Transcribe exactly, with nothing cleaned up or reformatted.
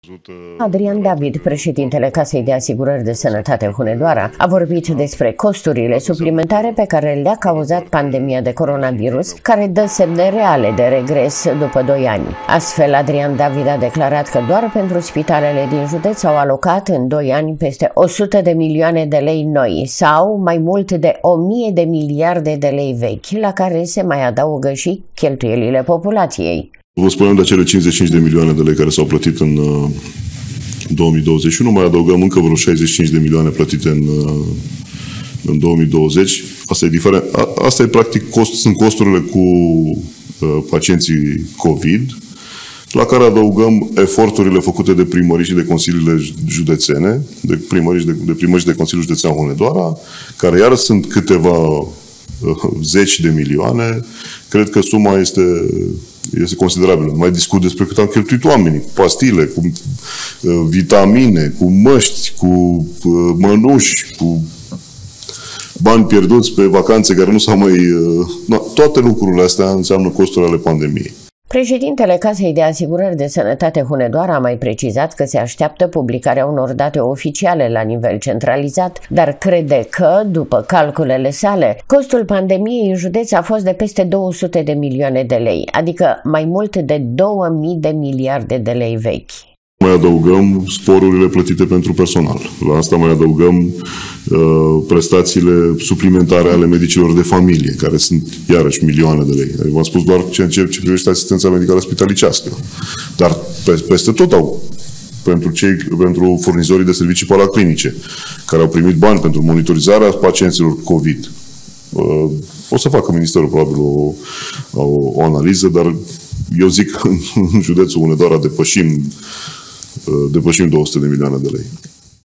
Adrian David, președintele Casei de Asigurări de Sănătate Hunedoara, a vorbit despre costurile suplimentare pe care le-a cauzat pandemia de coronavirus, care dă semne reale de regres după doi ani. Astfel, Adrian David a declarat că doar pentru spitalele din județ au alocat în doi ani peste o sută de milioane de lei noi sau mai mult de o mie de miliarde de lei vechi, la care se mai adaugă și cheltuielile populației. Vă spuneam de cele cincizeci și cinci de milioane de lei care s-au plătit în uh, două mii douăzeci și unu, mai adăugăm încă vreo șaizeci și cinci de milioane plătite în, uh, în două mii douăzeci. Asta e diferent. A, asta e practic cost, sunt costurile cu uh, pacienții COVID, la care adăugăm eforturile făcute de primării și de consiliile județene, de primării și de, de, primării și de Consiliul Județean Hunedoara, care iar sunt câteva uh, zeci de milioane. Cred că suma este este considerabil. Nu mai discut despre cât au cheltuit oamenii, cu pastile, cu uh, vitamine, cu măști, cu uh, mănuși, cu bani pierduți pe vacanțe care nu s-au mai... Uh, no, toate lucrurile astea înseamnă costuri ale pandemiei. Președintele Casei de Asigurări de Sănătate Hunedoara a mai precizat că se așteaptă publicarea unor date oficiale la nivel centralizat, dar crede că, după calculele sale, costul pandemiei în județ a fost de peste două sute de milioane de lei, adică mai mult de două mii de miliarde de lei vechi. Mai adăugăm sporurile plătite pentru personal. La asta mai adăugăm uh, prestațiile suplimentare ale medicilor de familie, care sunt iarăși milioane de lei. V-am spus doar ce, ce, ce privește asistența medicală spitalicească. Dar pe, peste tot au pentru, cei, pentru furnizorii de servicii paraclinice, care au primit bani pentru monitorizarea pacienților COVID. Uh, o să facă Ministerul probabil o, o, o analiză, dar eu zic că în județul Hunedoara depășim depășim două sute de milioane de lei.